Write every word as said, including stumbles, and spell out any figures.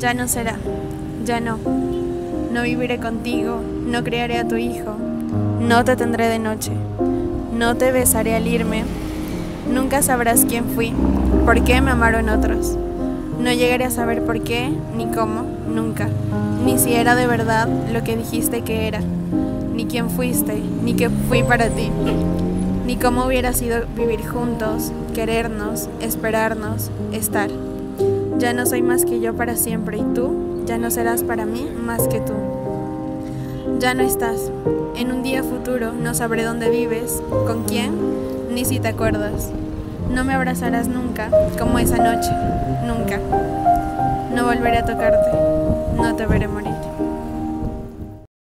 Ya no será, ya no. No viviré contigo, no criaré a tu hijo, no te tendré de noche, no te besaré al irme. Nunca sabrás quién fui, por qué me amaron otros. No llegaré a saber por qué, ni cómo, nunca. Ni si era de verdad lo que dijiste que era, ni quién fuiste, ni qué fui para ti, ni cómo hubiera sido vivir juntos, querernos, esperarnos, estar. Ya no soy más que yo para siempre y tú ya no serás para mí más que tú. Ya no estás. En un día futuro no sabré dónde vives, con quién, ni si te acuerdas. No me abrazarás nunca, como esa noche, nunca. No volveré a tocarte, no te veré morir.